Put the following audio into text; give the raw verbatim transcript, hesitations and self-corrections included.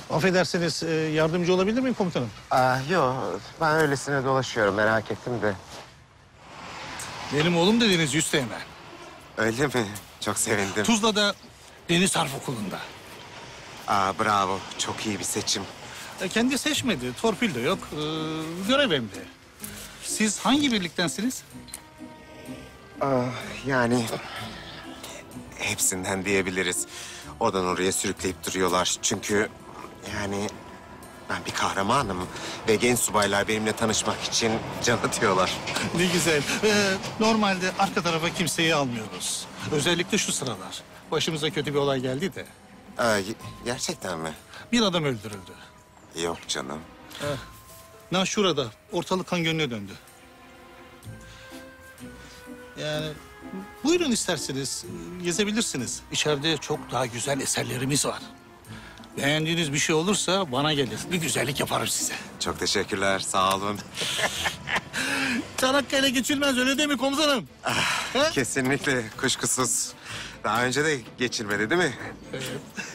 Affedersiniz, e, yardımcı olabilir miyim komutanım? Aa, yok, ben öylesine dolaşıyorum, merak ettim de. Benim oğlum da Deniz Üsteğmen. Öyle mi? Çok sevindim. Tuzla'da Deniz Harp Okulu'nda. Aa, bravo, çok iyi bir seçim. E, kendi seçmedi, torpil de yok. E, görev emri. Siz hangi birliktensiniz? Aa, yani hepsinden diyebiliriz. Oradan oraya sürükleyip duruyorlar. Çünkü yani ben bir kahramanım ve genç subaylar benimle tanışmak için can atıyorlar. Ne güzel. E, normalde arka tarafa kimseyi almıyoruz. Özellikle şu sıralar. Başımıza kötü bir olay geldi de. Aa, gerçekten mi? Bir adam öldürüldü. Yok canım. Na şurada. Ortalık kan gölüne döndü. Yani buyurun isterseniz gezebilirsiniz. İçeride çok daha güzel eserlerimiz var. Beğendiğiniz bir şey olursa bana gelir. Bir güzellik yaparım size. Çok teşekkürler, sağ olun. Çanakkale geçilmez öyle değil mi komutanım? Kesinlikle, kuşkusuz. Daha önce de geçilmedi değil mi? Evet.